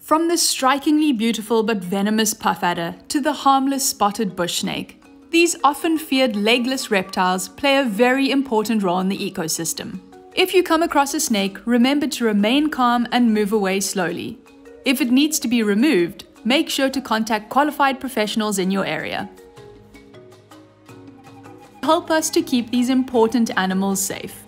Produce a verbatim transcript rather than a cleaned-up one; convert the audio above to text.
From the strikingly beautiful but venomous puff adder to the harmless spotted bush snake, these often feared legless reptiles play a very important role in the ecosystem. If you come across a snake, remember to remain calm and move away slowly. If it needs to be removed, make sure to contact qualified professionals in your area. Help us to keep these important animals safe.